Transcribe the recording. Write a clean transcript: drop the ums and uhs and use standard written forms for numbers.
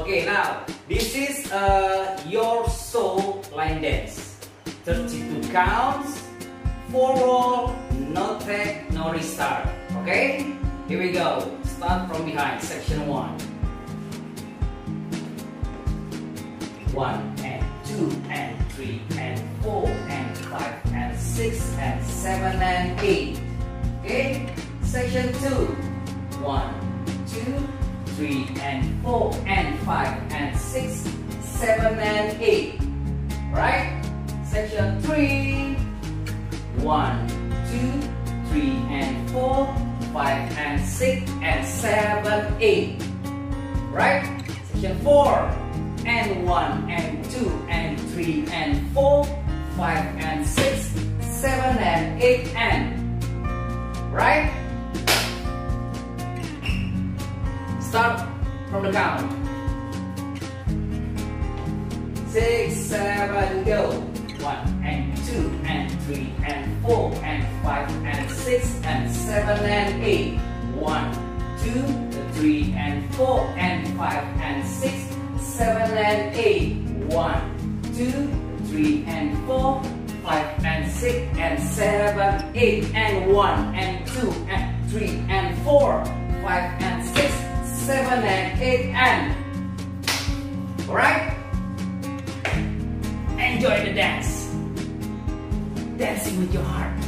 Okay, now this is your soul line dance. 32 counts, 4 roll, no tag, no restart. Okay, here we go. Start from behind, section 1. 1 and 2 and 3 and 4 and 5 and 6 and 7 and 8. Okay, section 2. 1, 2, 3 and 4 and 5 and 6, 7 and 8. Right? Section 3. 1, 2, 3 and 4, 5 and 6 and 7, 8. Right? Section 4. And 1 and 2 and 3 and 4, 5 and 6, 7 and 8 and. Right? Start from the count. 6, 7, go. 1 and 2 and 3 and 4 and 5 and 6 and 7 and 8. 1, 2, 3 and 4 and 5 and 6, 7 and 8. 1, 2, 3 and 4, 5 and 6 and 7, 8 and 1 and 2 and 3 and 4, 5 and 6, 7 and 8 and. Alright? Enjoy the dance. Dancing with your heart.